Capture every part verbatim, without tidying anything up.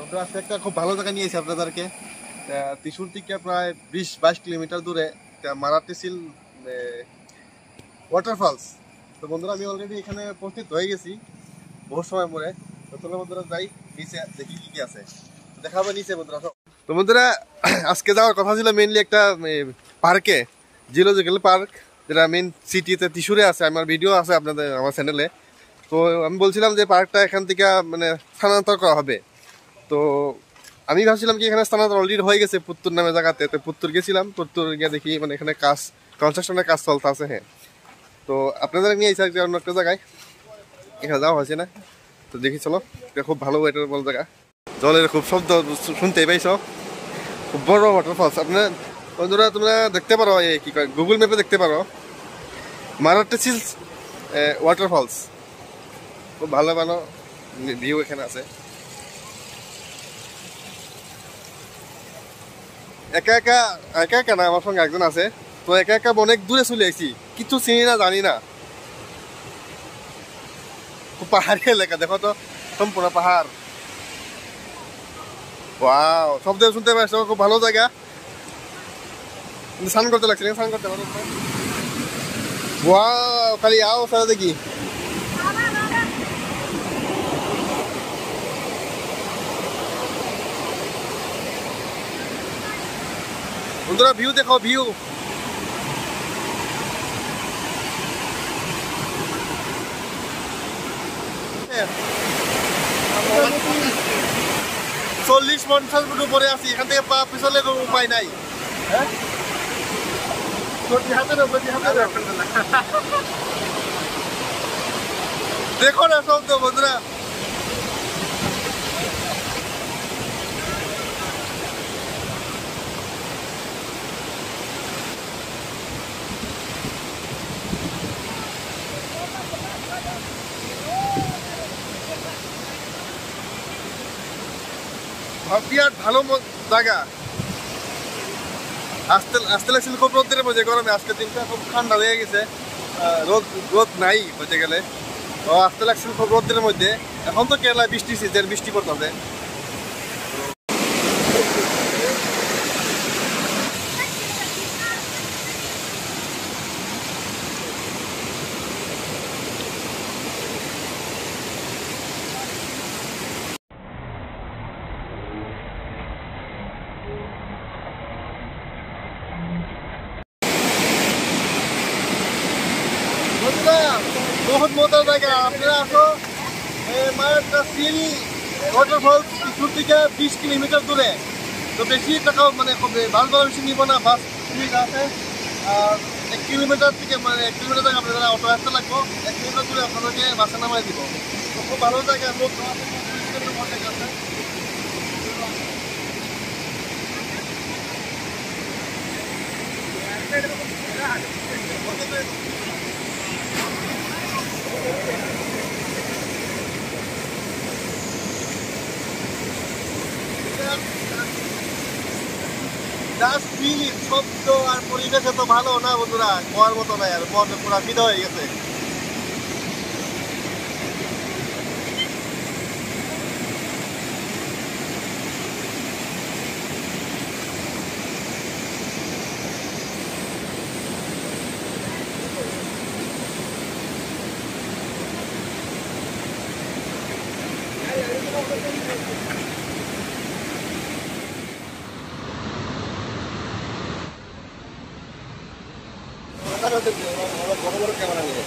আমরা আজকে একটা খুব ভালো জায়গা নিয়েছি আপনাদেরকে। ত্রিশুর থেকে প্রায় বিশ বাইশ কিলোমিটার দূরে মারাটিসিল ওয়াটারফলস। তো বন্ধুরা আমি অলরেডি এখানে উপস্থিত হয়ে গেছি বহু সময় পরে। তো চলো বন্ধুরা যাই নিচে, দেখি কি কি আছে, দেখা হবে নিচে বন্ধুরা। তো বন্ধুরা আজকে যাওয়ার কথা ছিল মেইনলি একটা পার্কে, জিওলজিক্যাল পার্ক, যেটা মেইন সিটিতে ত্রিশুরে আছে। আমার ভিডিও আছে আপনাদের আমার চ্যানেলে। তো আমি বলছিলাম যে পার্কটা এখান থেকে মানে স্থানান্তর করা হবে। তো আমি ভাবছিলাম কি এখানে স্থানান্তর অলরেডি হয়ে গেছে পুত্তুর নামে জায়গাতে। তো পুত্তুর গেছিলাম, পুত্তুর গিয়ে দেখি মানে এখানে কাজ কনস্ট্রাকশনের কাজ চলতে আছে। হ্যাঁ, তো আপনাদের নিয়ে এসে অন্য একটা জায়গায়, এখানে যাওয়া হয়েছে না। তো দেখি চলো, এটা খুব ভালো ওয়াটারফল জায়গা, জলের খুব শব্দ শুনতেই পাইছ, খুব বড় ওয়াটারফলস। আপনার বন্ধুরা তোমরা দেখতে পারো, এই কি কয় গুগল ম্যাপে দেখতে পারো মারাটিসিল ওয়াটারফলস। খুব ভালো ভালো ভিউ এখানে আছে। একা একা একা একা না, আমার সঙ্গে একজন আছে। তো একা একা অনেক দূরে চলে আসছি, কিছু চিনি না জানি না। খুব পাহাড়ি এলাকা, দেখো তো সম্পূর্ণ পাহাড়। ওয়াও, শব্দ শুনতে পাচ্ছ, খুব ভালো জায়গা। স্নান করতে লাগছে, স্নান করতে পারো। ওয়াও, খালি আও সারা দেখি। বন্ধুরা ভিউ দেখো, ভিউ চল্লিশ পঞ্চাশ ফুট উপরে আছি, এখান থেকে পা পিছলে কোনো উপায় নাই। দেখো না শব্দ বন্ধুরা। বিরাট ভালো জায়গা। আসতে আসতে লাগছিল খুব রোদের মধ্যে, গরমে আজকে দিনটা খুব ঠান্ডা হয়ে গেছে, রোদ রোদ নাই বলতে গেলে। তো আসতে লাগছিল খুব রোদের মধ্যে। এখন তো কেরালায় বৃষ্টি সিজন, বৃষ্টি পড়তেছে। বহুত মজার জায়গা। আপনারা আসো মারাটিসিল ওয়াটারফলস ত্রিশুর থেকে বিশ কিলোমিটার দূরে। তো বেশি টাকা মানে বাস ভাড়া বেশি নিব না, বাস সুবিধা আছে। আর এক কিলোমিটার থেকে মানে এক কিলোমিটার থেকে আপনারা অটো আসতে লাগবো, এক কিলোমিটার দূরে আপনাদেরকে বাসে নামাই দিব। তো খুব ভালো জায়গা, লোক আছে। শব্দ আর পরিবেশ এত ভালো না বন্ধুরা, হওয়ার মতো নাই। আর মন পুরা ফিদা হয়ে গেছে। বড় বড় ক্যামেরা নিয়ে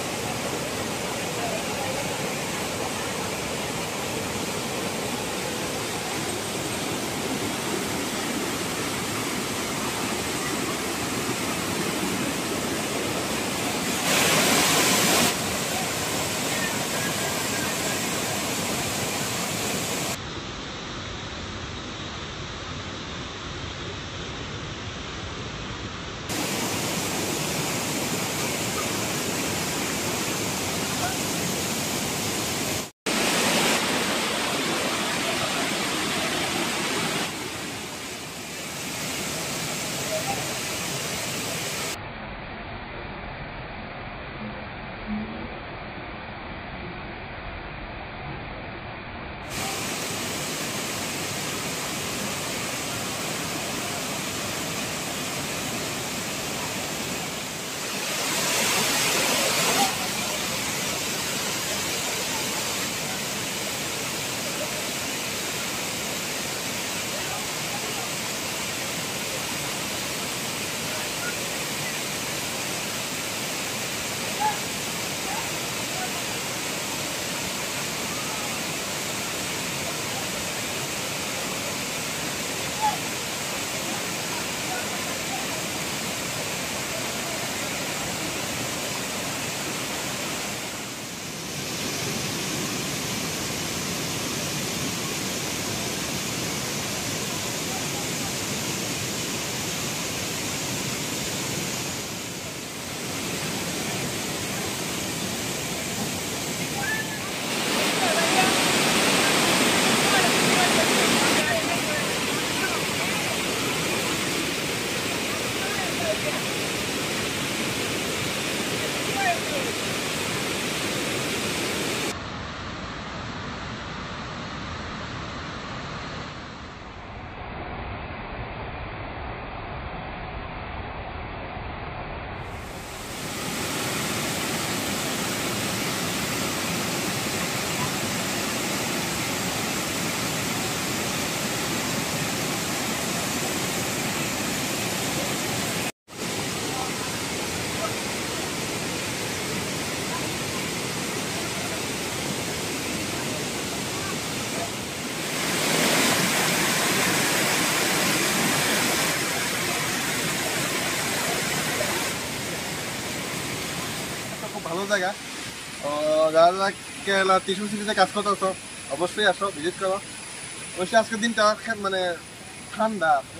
জায়গা। তো যারা যারা কেরালা ত্রিশুল সিটিতে কাজ করতেছো অবশ্যই আসো, ভিজিট করো। অবশ্যই আজকের দিনটা মানে ঠান্ডা আছে,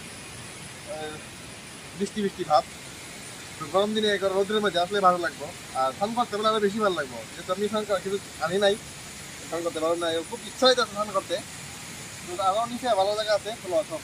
বৃষ্টি বৃষ্টি ভাব। তো গরম দিনে রোদের মধ্যে আসলে ভালো লাগবো, আর স্নান করতে পারলে আরো বেশি ভালো লাগবো। যেহেতু আমি স্নান কিন্তু আনি নাই, স্নান করতে পারো না, খুব ইচ্ছা হইতে স্নান করতে। কিন্তু আরো নিচে ভালো জায়গা আছে, চলো আসো।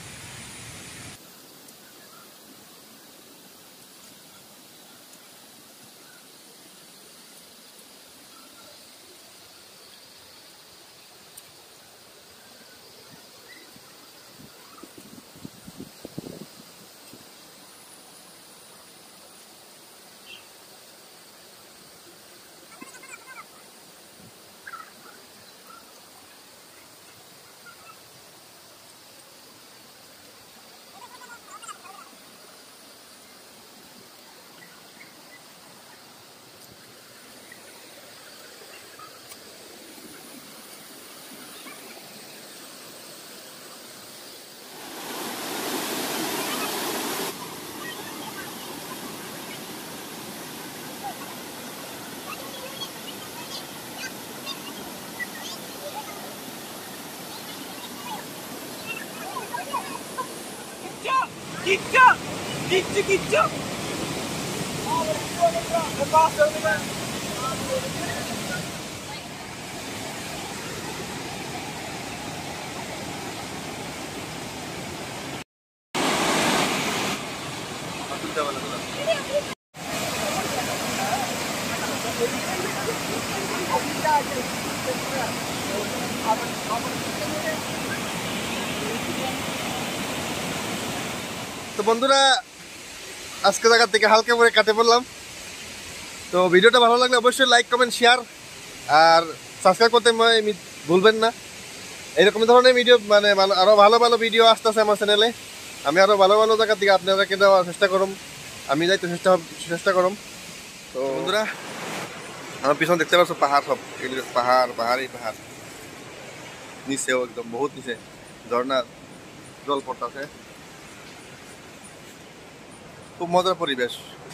Gittim! Gitti gitti! তো বন্ধুরা আজকে জায়গা থেকে হালকা করে কাটে পড়লাম। তো ভিডিওটা ভালো লাগলে অবশ্যই লাইক কমেন্ট শেয়ার আর সাবস্ক্রাইব করতে ভুলবেন না। এরকম ধরনের ভিডিও মানে আরো ভালো ভালো ভিডিও আসতেছে আমার চ্যানেলে। আমি আরো ভালো ভালো জায়গা থেকে আপনাদেরকে দেওয়ার চেষ্টা করুম, আমি যাইতে চেষ্টা চেষ্টা করুম। তো বন্ধুরা আমার পিছনে দেখতে পাচ্ছ পাহাড়, সব পাহাড় পাহাড়ই পাহাড়, নিচেও একদম বহুত নিচে ঝর্ণার জল পড়তেছে। খুব মজার পরিবেশ।